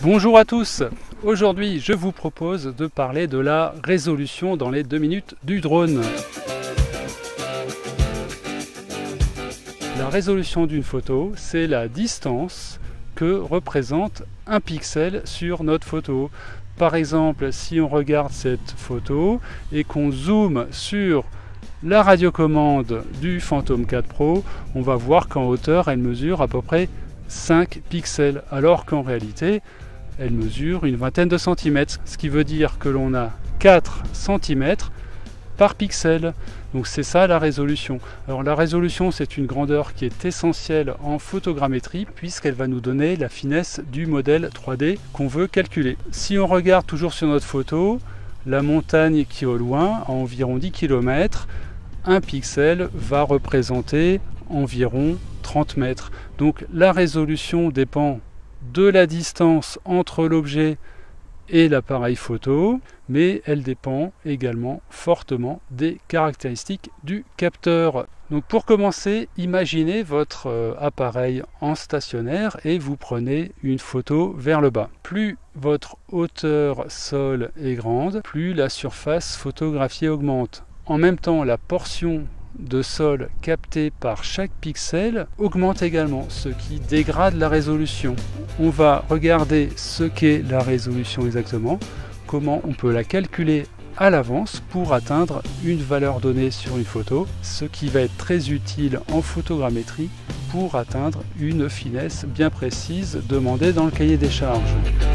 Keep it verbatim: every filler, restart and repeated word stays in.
Bonjour à tous, aujourd'hui je vous propose de parler de la résolution dans les deux minutes du drone. La résolution d'une photo, c'est la distance que représente un pixel sur notre photo. Par exemple, si on regarde cette photo et qu'on zoome sur la radiocommande du Phantom quatre Pro, on va voir qu'en hauteur, elle mesure à peu près cinq pixels, alors qu'en réalité, elle mesure une vingtaine de centimètres, ce qui veut dire que l'on a quatre centimètres par pixel. Donc c'est ça la résolution. Alors la résolution, c'est une grandeur qui est essentielle en photogrammétrie puisqu'elle va nous donner la finesse du modèle trois D qu'on veut calculer. Si on regarde toujours sur notre photo, la montagne qui est au loin, à environ dix kilomètres, un pixel va représenter environ trente mètres. Donc la résolution dépend de la distance entre l'objet et l'appareil photo, mais elle dépend également fortement des caractéristiques du capteur. Donc pour commencer, imaginez votre euh, appareil en stationnaire et vous prenez une photo vers le bas. Plus votre hauteur sol est grande, plus la surface photographiée augmente. En même temps, la portion de sol capté par chaque pixel augmente également, ce qui dégrade la résolution. On va regarder ce qu'est la résolution exactement, comment on peut la calculer à l'avance pour atteindre une valeur donnée sur une photo, ce qui va être très utile en photogrammétrie pour atteindre une finesse bien précise demandée dans le cahier des charges.